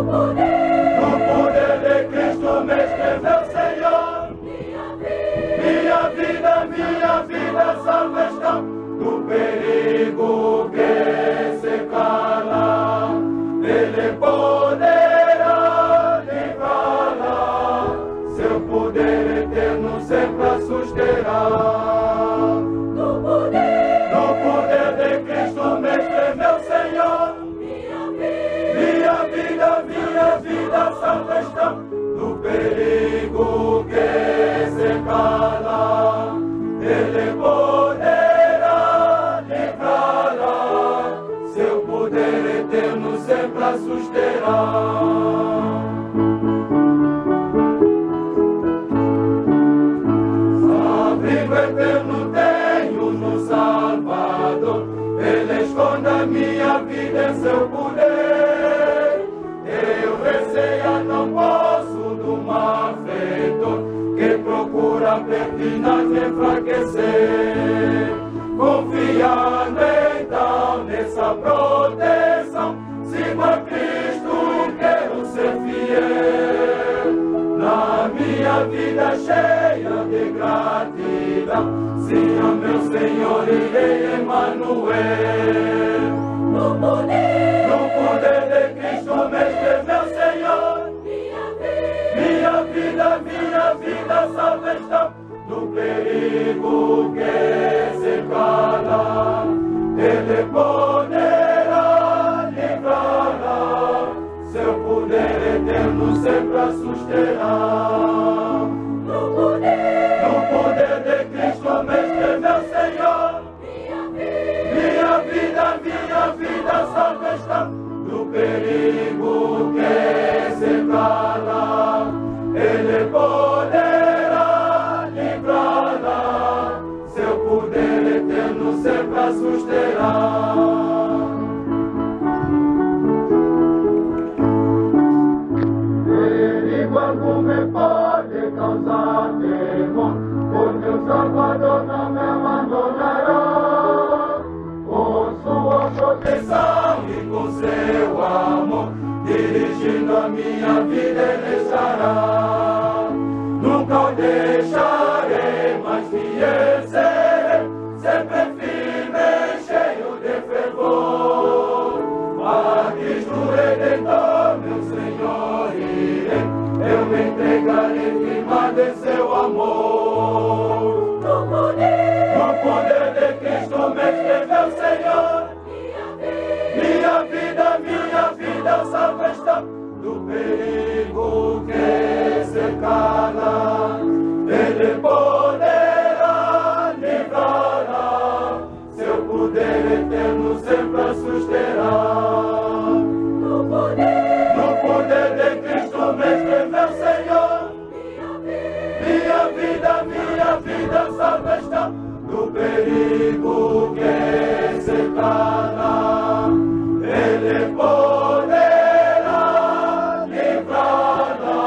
No poder de Cristo me escreveu, Senhor. Minha vida, salva está do perigo que se cala. Ele poderá livrá-la, seu poder eterno sempre a susterá. No poder de Cristo me escreveu, Senhor. Minha vida, salva está do perigo que se cala. Ele poderá livrá-la, seu poder eterno sempre a susterá. Abrigo eterno tenho no Salvador, Ele esconde a minha vida em seu poder. Eu receia não posso do malfeitor, que procura pertinaz me enfraquecer. Confiando então nessa proteção, sigo a Cristo, quero ser fiel. Na minha vida cheia de gratidão, sim, ao meu Senhor irei Emanuel. No poder de Cristo me escreveu, Senhor. Minha vida, salva está do perigo que se cala. Ele poderá livrá-la, seu poder eterno sempre a susterá. No poder de Cristo me escreveu, Senhor. Minha vida, salva está do perigo que se cala. Ele poderá livrá-la, seu poder eterno sempre a susterá. Perigo algum me pode causar temor, pois meu Salvador não me abandonará. Com sua proteção e com seu amor, dirigindo a minha vida ele estará. Nunca o deixarei, mas fiel serei, sempre firme, cheio de fervor. A Cristo Redentor, meu Senhor, irei, eu me entregarei firmado em seu amor. No poder de Cristo me escreveu, Senhor. Minha vida, salva está do perigo que se cala. Ele poderá livrá-la, seu poder eterno sempre a susterá. No poder de Cristo me escreveu, Senhor. Minha vida, salva está do perigo que se cala. Ele poderá livrá-la.